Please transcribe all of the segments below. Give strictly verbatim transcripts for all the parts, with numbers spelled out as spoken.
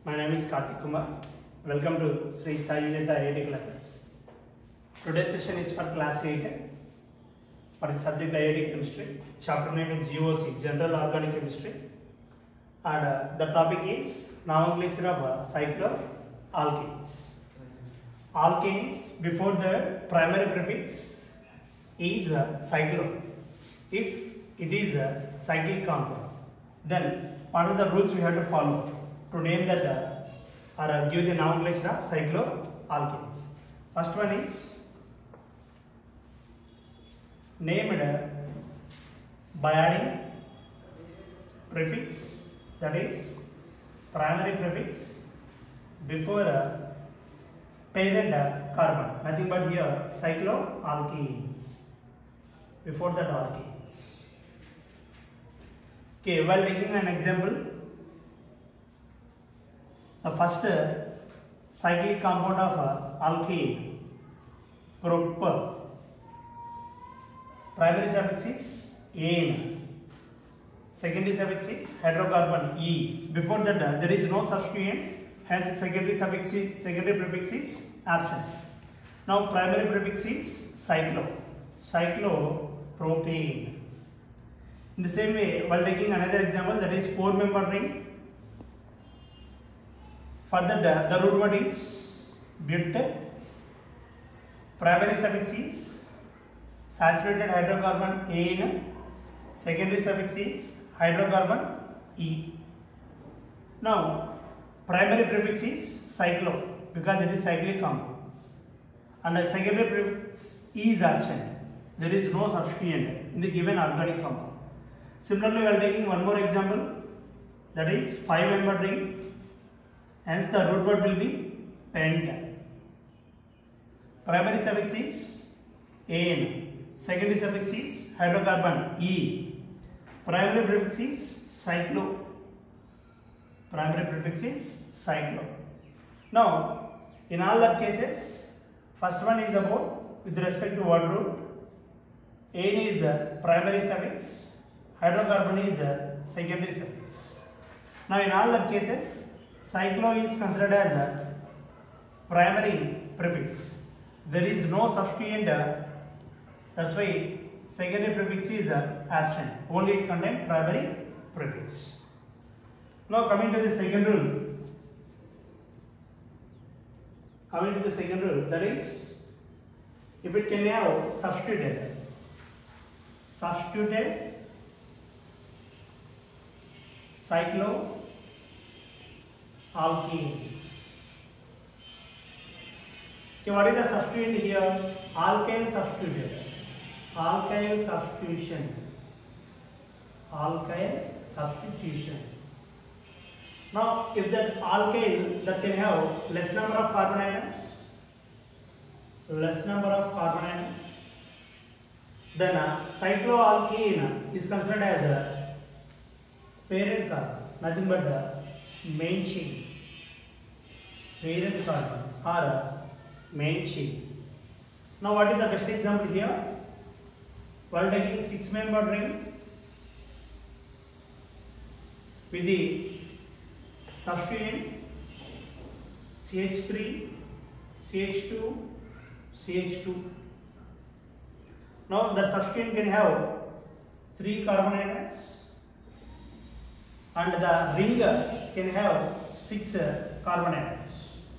My name is Karthik Kumar. Welcome to Sri Sai Vijayata I I T classes. Today's session is for class eight for the subject I I T chemistry. Chapter name is G O C, General Organic Chemistry, and uh, the topic is nomenclature of uh, cycloalkanes. Alkanes before the primary prefix is uh, cyclo. If it is a cyclic compound, then what are the rules we have to follow to name that uh, or uh, give the nomenclature of cycloalkanes? First one is named uh, by adding prefix, that is primary prefix before a parent uh, carbon, nothing but here cycloalkene before that alkenes. Okay, while taking an example, the first uh, cyclic compound of uh, alkene, prop, primary suffix is ane, secondary suffix is hydrocarbon E. Before that uh, there is no substituent, hence secondary suffix is, secondary prefix is absent. Now primary prefix is cyclo, cyclopropane. In the same way, while taking another example, that is four member ring. For that the root word is but, primary suffix is saturated hydrocarbon ane, secondary suffix is hydrocarbon E. Now primary prefix is cyclo because it is cyclic compound, and the secondary prefix is absent. There is no substituent in the given organic compound. Similarly, we are taking one more example, that is five member ring, hence the root word will be pent. Primary suffix is ane, secondary suffix is hydrocarbon E, primary prefix is cyclo, primary prefix is cyclo. Now in all the cases, first one is about with respect to word root, ane is a primary suffix, hydrocarbon is a secondary suffix. Now in all the cases, cyclo is considered as a primary prefix. There is no substituent, uh, that's why secondary prefix is uh, absent. Only it contains primary prefix. Now coming to the second rule. Coming to the second rule, that is, if it can have substituted, substituted cycloalkenes. Okay, what is the substituent here? Alkyl substituted. Alkyl substitution. Alkyl substitution. Now, if that alkyl that can have less number of carbon atoms, less number of carbon atoms, then uh, cycloalkene is considered as a parent carbon, nothing but the main chain, parent carbon or a main chain. Now what is the best example here? While taking six member ring with the substituent C H three, C H two, C H two. Now the substituent can have three carbon atoms, and the ring can have six carbon atoms.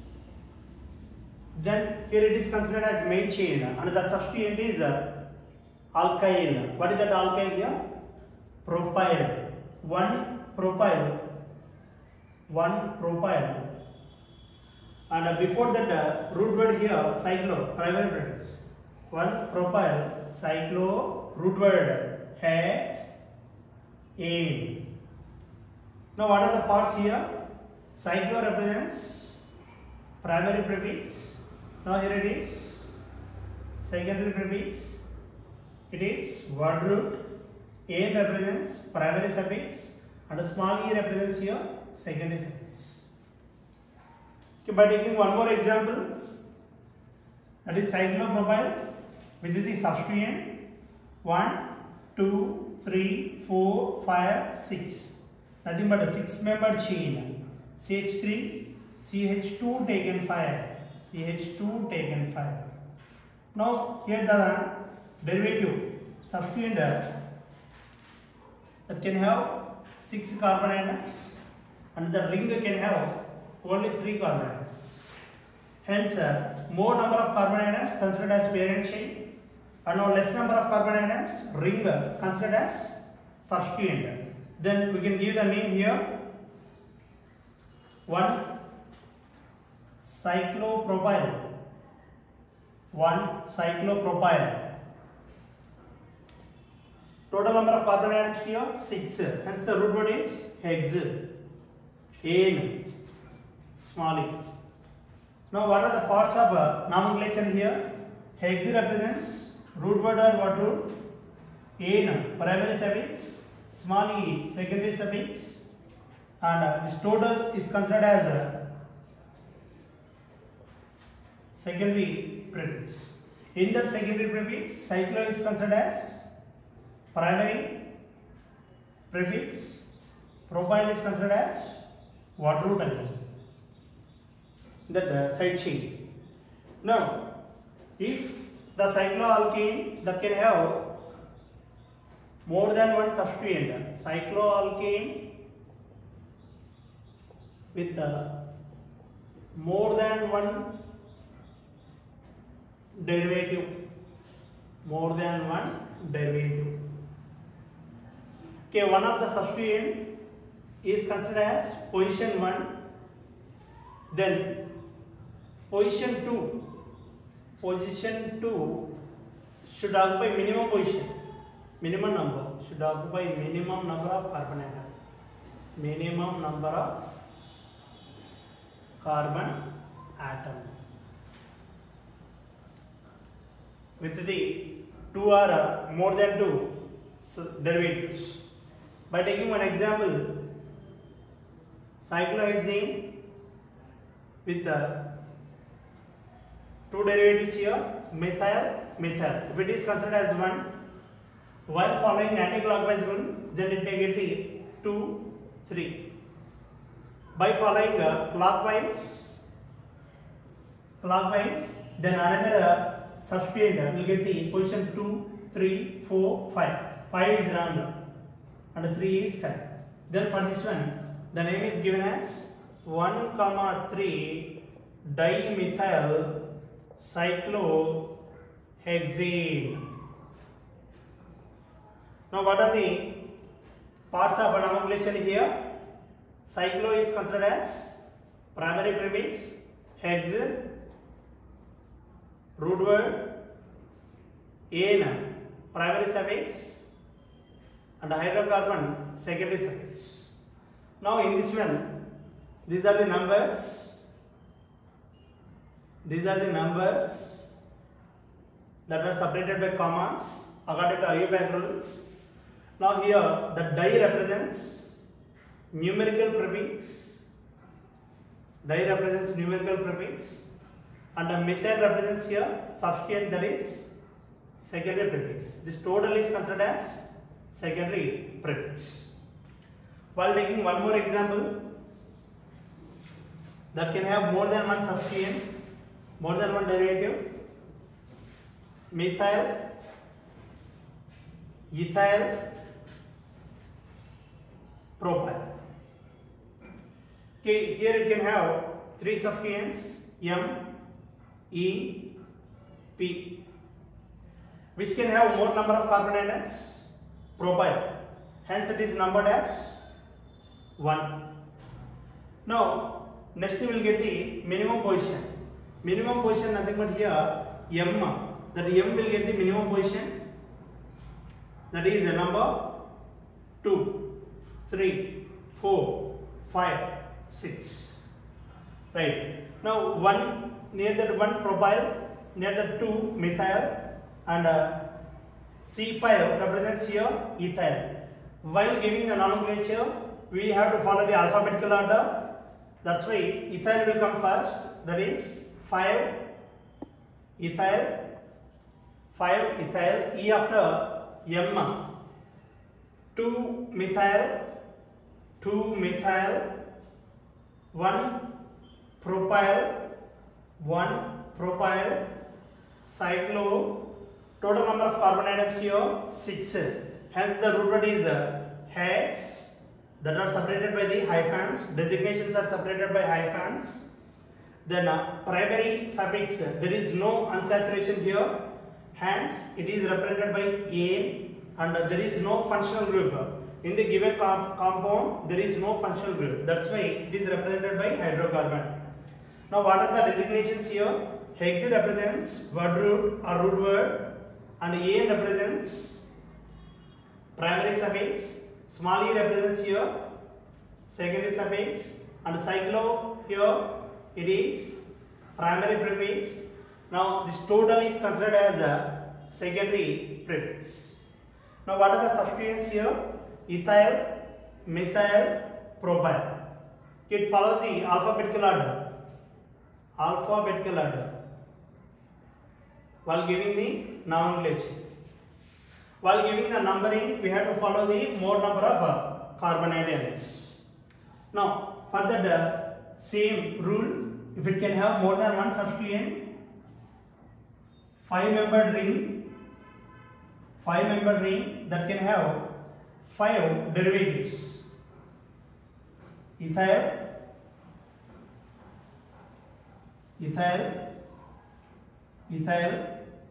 Then here it is considered as main chain, and the substituent is alkyl. What is that alkyl here? Propyl. One propyl, one propyl, and before that uh, root word here cyclo, primary prefix. One propyl, cyclo, root word hex, ane. Now what are the parts here? Cyclo represents primary prefix. Now here it is secondary prefix. It is word root. Ane represents primary suffix, and small e represents here secondary suffix. Okay, by taking one more example, that is cyclopropyl with the substituent one, two, three, four, five, six. Nothing but a six member chain. C H three, C H two taken fire, C H two taken fire. Now here the derivative substituent that can have six carbon atoms and the ring can have only three carbon atoms. Hence, uh, more number of carbon atoms considered as parent chain, and now less number of carbon atoms, ring considered as substituent. Then we can give the name here. One cyclopropyl. One cyclopropyl. Total number of carbon atoms here six. Hence the root word is hex. N. Small e. Now what are the parts of uh, nomenclature here? Hex represents root word or what root? N primary suffix, small e secondary suffix, and uh, this total is considered as a secondary prefix. In that secondary prefix, cyclo is considered as primary prefix, propyl is considered as what root again? That uh, side chain. Now, if the cycloalkane that can have more than one substituent, cycloalkane with uh, more than one derivative, more than one derivative. Okay, one of the substituent is considered as position one, then position two, position two should occupy minimum position, minimum number, should occupy minimum number of carbon atom, minimum number of carbon atom. With the two or uh, more than two so derivatives. By taking one example, cyclohexane with the two derivatives here, methyl, methyl. If it is considered as one, while following anti-clockwise rule, then it may get the two, three. By following uh, clockwise, clockwise, then another uh, substituent will get the position two, three, four, five. five is random and three is correct. Then for this one, the name is given as one comma three dimethyl cyclohexane. Now what are the parts of nomenclature here? Cyclo is considered as primary prefix, hex, root word, N, primary suffix, and hydrocarbon secondary suffix. Now in this one, these are the numbers, these are the numbers that are separated by commas according to I U P A C rules. Now here the di represents numerical prefix, di represents numerical prefix, and the methyl represents here substituent, that is secondary prefix. This total is considered as secondary prefix. While taking one more example that can have more than one substituent, more than one derivative, methyl, ethyl, propyl. Okay, here it can have three substituents, M, E, P, which can have more number of carbon atoms, propyl. Hence it is numbered as one. Now next we will get the minimum position. Minimum position nothing but here M. That M will get the minimum position. That is the number two, three, four, five, six. Right. Now one near that one propyl, near the two methyl, and uh, C five represents here ethyl. While giving the nomenclature, we have to follow the alphabetical order. That's why ethyl will come first. That is five ethyl, five ethyl, E after M, two methyl, two methyl, one propyl, one propyl, cyclo. Total number of carbon atoms here six. Hence the root word is hex, that are separated by the hyphens. Designations are separated by hyphens. Then uh, primary suffix, there is no unsaturation here. Hence it is represented by A, and uh, there is no functional group. In the given com compound, there is no functional group. That's why it is represented by hydrocarbon. Now what are the designations here? Hex represents word root or root word, and A represents primary suffix, small e represents here secondary suffix, and cyclo here it is primary prefix. Now this total is considered as a secondary prefix. Now what are the substituents here? Ethyl, methyl, propyl. It follows the alphabetical order. Alphabetical order. While giving the nomenclature. While giving the numbering, we have to follow the more number of uh, carbon atoms. Now, for that uh, same rule, if it can have more than one substituent, five-membered ring, five-membered ring that can have five derivatives. Ethyl, ethyl, ethyl,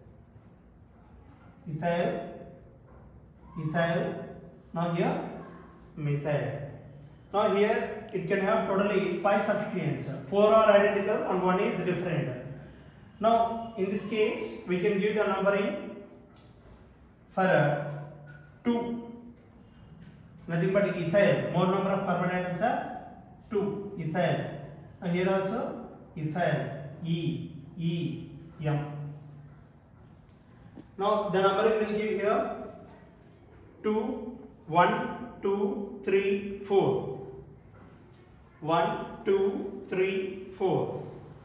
ethyl, ethyl, now here methyl. Now here it can have totally five substituents. Four are identical and one is different. Now in this case we can give the numbering for uh, two. Nothing but ethyl. More number of carbon atoms are two. Ethyl. And here also ethyl. E, E, M. Now the numbering will give here two, one, two, three, four. one, two, three, four.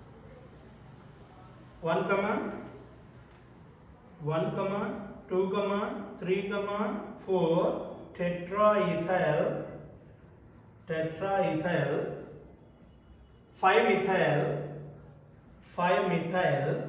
one comma, one comma, two comma, three comma, four. Tetraethyl, tetraethyl, five methyl, five methyl,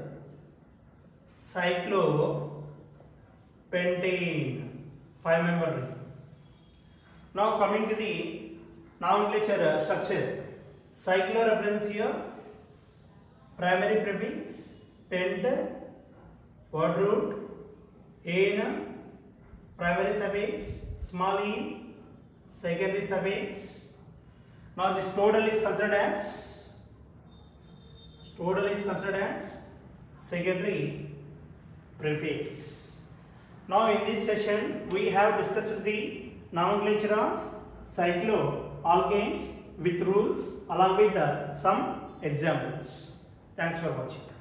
cyclopentane, five member ring. Now coming to the nomenclature structure, cyclo represents here primary prefix, pent, word root, ane, primary suffix, small e, secondary suffix. Now this total is considered as total is considered as secondary prefix. Now in this session we have discussed the nomenclature of cycloalkanes with rules along with uh, some examples. Thanks for watching.